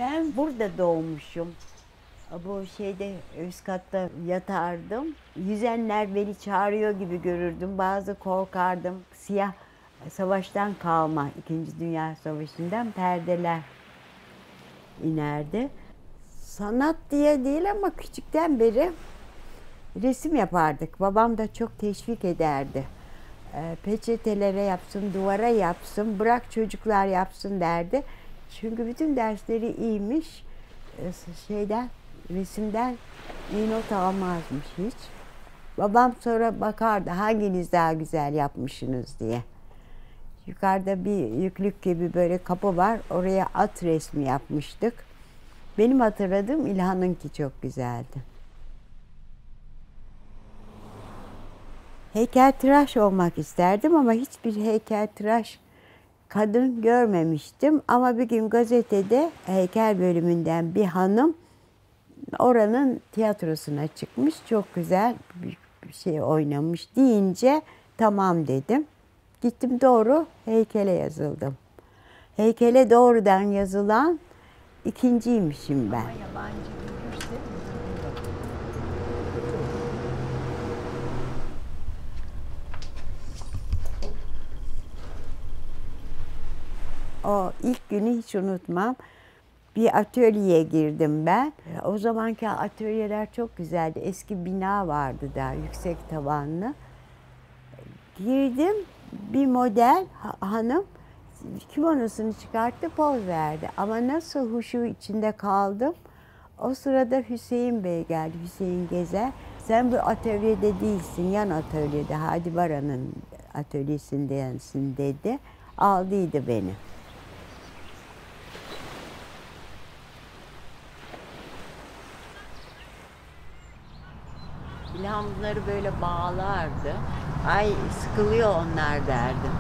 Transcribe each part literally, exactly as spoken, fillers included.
Ben burada doğmuşum. Bu şeyde üst katta yatardım. Yüzenler beni çağırıyor gibi görürdüm. Bazı korkardım. Siyah savaştan kalma, İkinci Dünya Savaşı'ndan perdeler inerdi. Sanat diye değil ama küçükten beri resim yapardık. Babam da çok teşvik ederdi. E, peçetelere yapsın, duvara yapsın, bırak çocuklar yapsın derdi. Çünkü bütün dersleri iyiymiş. E, şeyden, resimden iyi not almazmış hiç. Babam sonra bakardı hanginiz daha güzel yapmışsınız diye. Yukarıda bir yüklük gibi böyle kapı var. Oraya at resmi yapmıştık. Benim hatırladığım İlhan'ınki çok güzeldi. Heykeltıraş olmak isterdim ama hiçbir heykeltıraş kadın görmemiştim. Ama bir gün gazetede heykel bölümünden bir hanım oranın tiyatrosuna çıkmış. Çok güzel bir şey oynamış deyince tamam dedim. Gittim doğru heykele yazıldım. Heykele doğrudan yazılan ikinciymişim ben. Ama yabancı görürse o ilk günü hiç unutmam. Bir atölyeye girdim ben. O zamanki atölyeler çok güzeldi. Eski bina vardı daha yüksek tavanlı. Girdim, bir model hanım kimonosunu çıkarttı, poz verdi. Ama nasıl huşu içinde kaldım. O sırada Hüseyin Bey geldi, Hüseyin Gezer. Sen bu atölyede değilsin, yan atölyede, Hadi Baran'ın atölyesindensin dedi. Aldıydı beni. İlhamları böyle bağlardı. Ay sıkılıyor onlar derdim.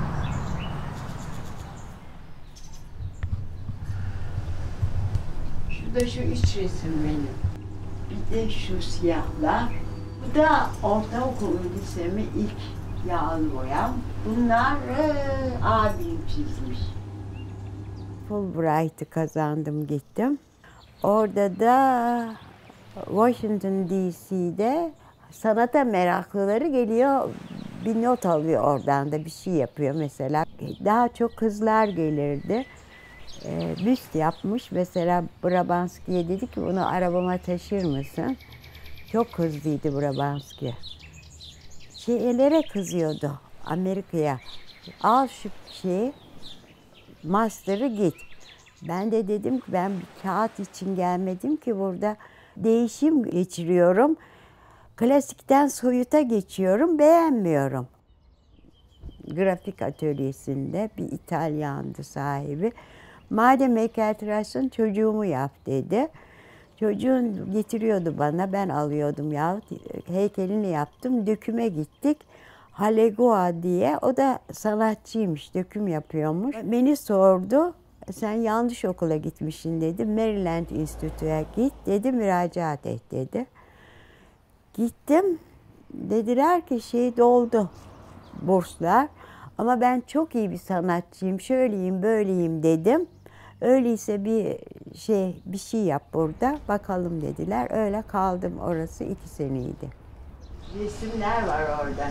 Şurada şu üç resim benim. Bir de şu siyahlar. Bu da ortaokul lisemi ilk yağlı boyam. Bunları abim çizmiş. Fulbright'ı kazandım gittim. Orada da Washington D C'de sanata meraklıları geliyor, bir not alıyor oradan da bir şey yapıyor mesela. Daha çok kızlar gelirdi. E, büst yapmış mesela Brabanski'ye dedi ki bunu arabama taşır mısın? Çok hızlıydı Brabanski. Şeylere kızıyordu Amerika'ya. Al şu şeyi, master'ı git. Ben de dedim ki ben bir kağıt için gelmedim ki burada değişim geçiriyorum. Klasikten soyuta geçiyorum, beğenmiyorum. Grafik atölyesinde bir İtalyandı sahibi. Madem heykeltıraşsın çocuğumu yap dedi. Çocuğun getiriyordu bana, ben alıyordum ya. Heykelini yaptım, döküme gittik. Halegua diye, o da sanatçıymış, döküm yapıyormuş. Beni sordu, sen yanlış okula gitmişsin dedi. Maryland Institute'ya git dedi, müracaat et dedi. Gittim, dediler ki şey doldu burslar. Ama ben çok iyi bir sanatçıyım, şöyleyim, böyleyim dedim. Öyleyse bir şey, bir şey yap burada, bakalım dediler. Öyle kaldım, orası iki seneydi. Resimler var orada.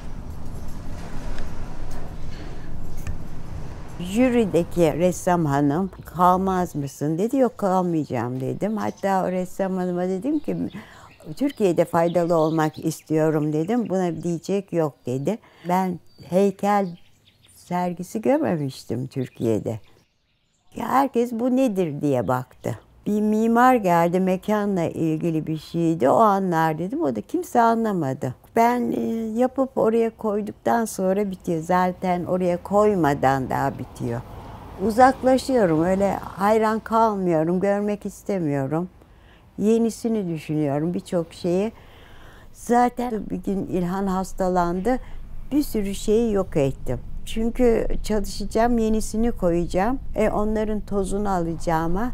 Jürideki ressam hanım, kalmaz mısın dedi. Yok, kalmayacağım dedim. Hatta o ressam hanıma dedim ki Türkiye'de faydalı olmak istiyorum dedim. Buna diyecek yok dedi. Ben heykel sergisi görmemiştim Türkiye'de. Herkes bu nedir diye baktı. Bir mimar geldi, mekanla ilgili bir şeydi. O anlar dedim. O da kimse anlamadı. Ben yapıp oraya koyduktan sonra bitiyor. Zaten oraya koymadan daha bitiyor. Uzaklaşıyorum. Öyle hayran kalmıyorum. Görmek istemiyorum. Yenisini düşünüyorum birçok şeyi. Zaten bir gün İlhan hastalandı. Bir sürü şeyi yok ettim. Çünkü çalışacağım, yenisini koyacağım. E onların tozunu alacağıma.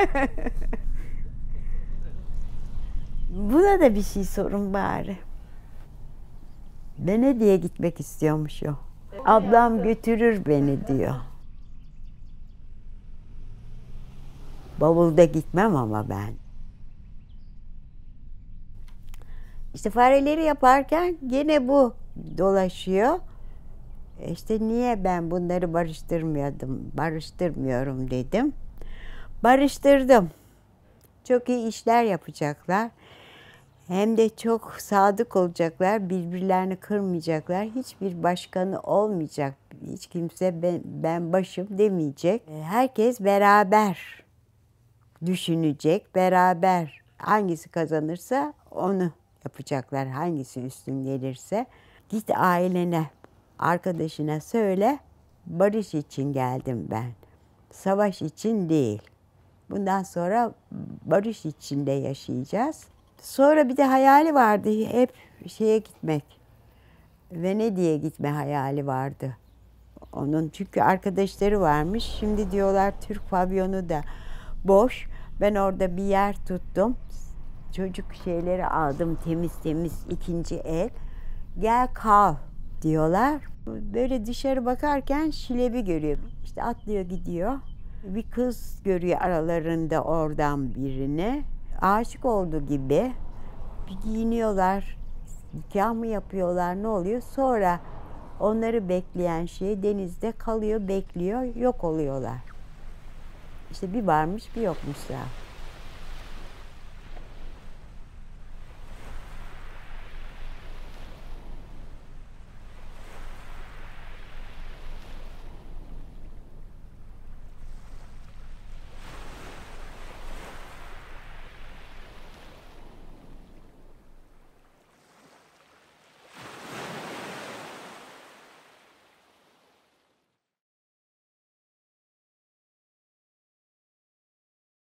Buna da bir şey sorun bari. Venedik'e gitmek istiyormuş o. Ablam götürür beni diyor. Bavulda gitmem ama ben. İşte fareleri yaparken gene bu dolaşıyor. İşte niye ben bunları barıştırmıyordum, barıştırmıyorum dedim. Barıştırdım. Çok iyi işler yapacaklar. Hem de çok sadık olacaklar, birbirlerini kırmayacaklar. Hiçbir başkanı olmayacak. Hiç kimse ben, ben başım demeyecek. Herkes beraber düşünecek, beraber hangisi kazanırsa onu yapacaklar. Hangisi üstün gelirse. Git ailene, arkadaşına söyle, barış için geldim ben. Savaş için değil. Bundan sonra barış içinde yaşayacağız. Sonra bir de hayali vardı, hep şeye gitmek. Venedik'e gitme hayali vardı. Onun çünkü arkadaşları varmış. Şimdi diyorlar Türk pavyonu da boş. Ben orada bir yer tuttum. Çocuk şeyleri aldım temiz temiz ikinci el. Gel kal diyorlar. Böyle dışarı bakarken Şilebi görüyor. İşte atlıyor gidiyor. Bir kız görüyor aralarında oradan birini. Aşık olduğu gibi bir giyiniyorlar. Nikah mı yapıyorlar, ne oluyor? Sonra onları bekleyen şey denizde kalıyor, bekliyor, yok oluyorlar. İşte bir varmış bir yokmuşlar.